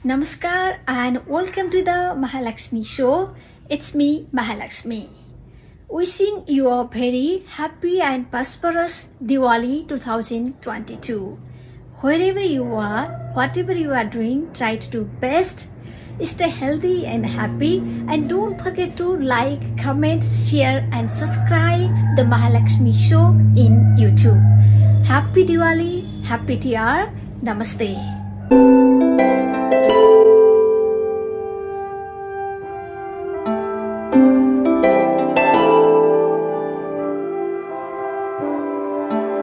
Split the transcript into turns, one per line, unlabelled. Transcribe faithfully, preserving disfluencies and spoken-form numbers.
Namaskar and welcome to the Mahalaxmis Show. It's me, Mahalaxmi. Wishing you a very happy and prosperous Diwali two thousand twenty-two. Wherever you are, whatever you are doing, try to do best. Stay healthy and happy, and don't forget to like, comment, share and subscribe the Mahalaxmis Show in YouTube. Happy Diwali, happy Tihar, Namaste.